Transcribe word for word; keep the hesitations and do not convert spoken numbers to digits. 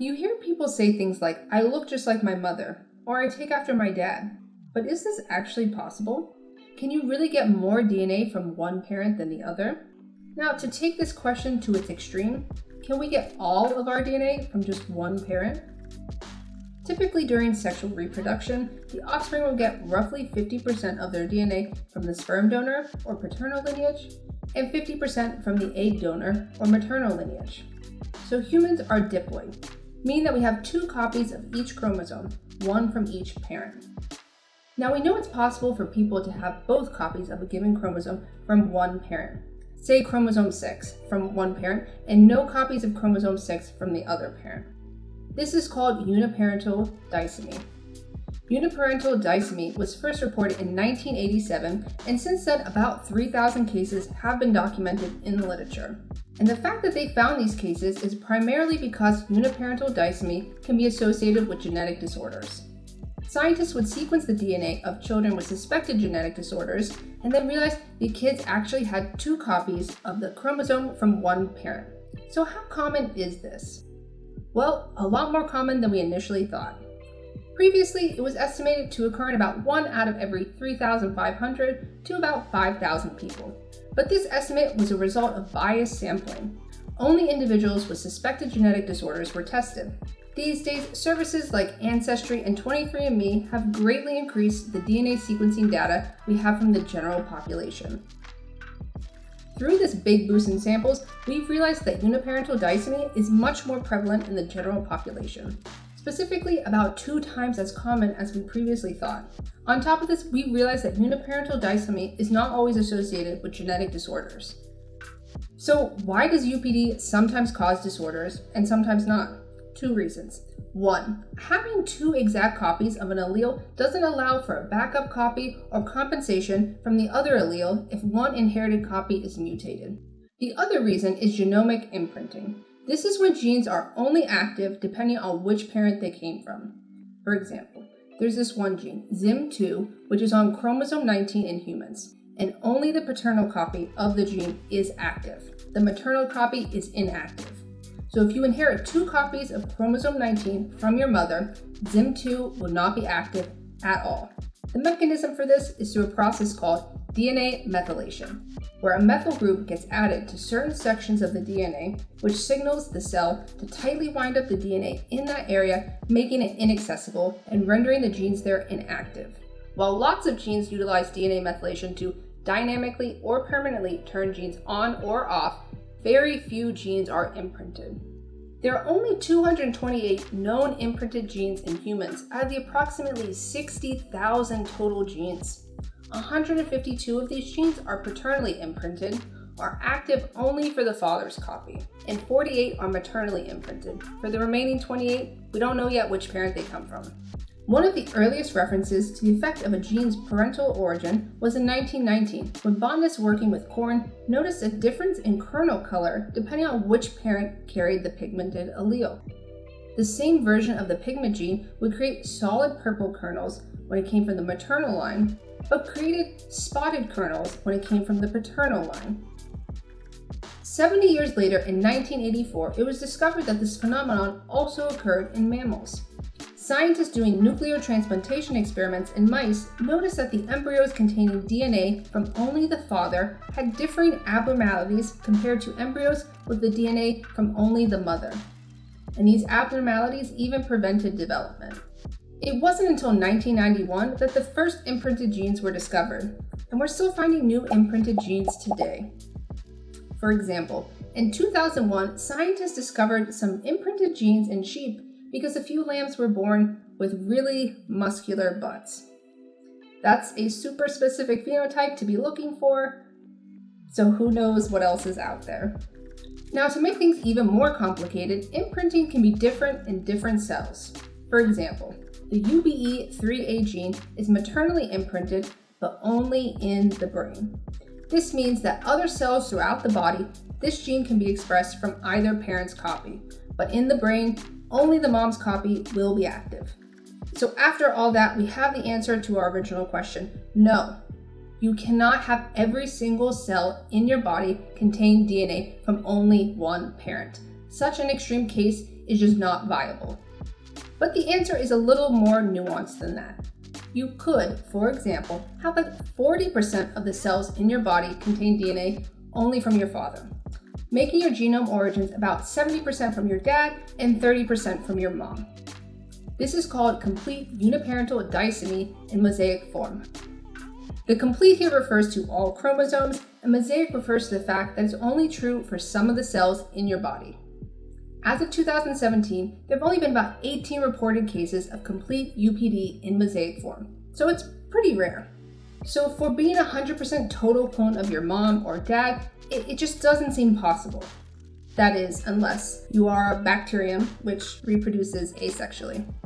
You hear people say things like, I look just like my mother, or I take after my dad. But is this actually possible? Can you really get more D N A from one parent than the other? Now, to take this question to its extreme, can we get all of our D N A from just one parent? Typically during sexual reproduction, the offspring will get roughly fifty percent of their D N A from the sperm donor or paternal lineage, and fifty percent from the egg donor or maternal lineage. So humans are diploid, meaning that we have two copies of each chromosome, one from each parent. Now we know it's possible for people to have both copies of a given chromosome from one parent. Say chromosome six from one parent and no copies of chromosome six from the other parent. This is called uniparental disomy. Uniparental disomy was first reported in nineteen eighty-seven, and since then about three thousand cases have been documented in the literature. And the fact that they found these cases is primarily because uniparental disomy can be associated with genetic disorders. Scientists would sequence the D N A of children with suspected genetic disorders and then realized the kids actually had two copies of the chromosome from one parent. So how common is this? Well, a lot more common than we initially thought. Previously, it was estimated to occur in about one out of every three thousand five hundred to about five thousand people. But this estimate was a result of biased sampling. Only individuals with suspected genetic disorders were tested. These days, services like Ancestry and twenty-three and me have greatly increased the D N A sequencing data we have from the general population. Through this big boost in samples, we've realized that uniparental disomy is much more prevalent in the general population, specifically about two times as common as we previously thought. On top of this, we realized that uniparental disomy is not always associated with genetic disorders. So why does U P D sometimes cause disorders and sometimes not? Two reasons. One, having two exact copies of an allele doesn't allow for a backup copy or compensation from the other allele if one inherited copy is mutated. The other reason is genomic imprinting. This is when genes are only active depending on which parent they came from. For example, there's this one gene, Z I M two, which is on chromosome nineteen in humans, and only the paternal copy of the gene is active. The maternal copy is inactive. So if you inherit two copies of chromosome nineteen from your mother, Z I M two will not be active at all. The mechanism for this is through a process called D N A methylation, where a methyl group gets added to certain sections of the D N A, which signals the cell to tightly wind up the D N A in that area, making it inaccessible and rendering the genes there inactive. While lots of genes utilize D N A methylation to dynamically or permanently turn genes on or off, very few genes are imprinted. There are only two hundred twenty-eight known imprinted genes in humans out of the approximately sixty thousand total genes. one hundred fifty-two of these genes are paternally imprinted, are active only for the father's copy, and forty-eight are maternally imprinted. For the remaining twenty-eight, we don't know yet which parent they come from. One of the earliest references to the effect of a gene's parental origin was in nineteen nineteen, when botanists working with corn noticed a difference in kernel color depending on which parent carried the pigmented allele. The same version of the pigment gene would create solid purple kernels when it came from the maternal line, but created spotted kernels when it came from the paternal line. seventy years later, in nineteen eighty-four, it was discovered that this phenomenon also occurred in mammals. Scientists doing nucleotransplantation experiments in mice noticed that the embryos containing D N A from only the father had differing abnormalities compared to embryos with the D N A from only the mother. And these abnormalities even prevented development. It wasn't until nineteen ninety-one that the first imprinted genes were discovered, and we're still finding new imprinted genes today. For example, in two thousand one, scientists discovered some imprinted genes in sheep because a few lambs were born with really muscular butts. That's a super specific phenotype to be looking for, so who knows what else is out there. Now, to make things even more complicated, imprinting can be different in different cells. For example, the U B E three A gene is maternally imprinted, but only in the brain. This means that other cells throughout the body, this gene can be expressed from either parent's copy, but in the brain, only the mom's copy will be active. So after all that, we have the answer to our original question. No, you cannot have every single cell in your body contain D N A from only one parent. Such an extreme case is just not viable. But the answer is a little more nuanced than that. You could, for example, have like forty percent of the cells in your body contain D N A only from your father, making your genome origins about seventy percent from your dad and thirty percent from your mom. This is called complete uniparental disomy in mosaic form. The complete here refers to all chromosomes, and mosaic refers to the fact that it's only true for some of the cells in your body. As of two thousand seventeen, there have only been about eighteen reported cases of complete U P D in mosaic form, so it's pretty rare. So for being a one hundred percent total clone of your mom or dad, it, it just doesn't seem possible. That is, unless you are a bacterium which reproduces asexually.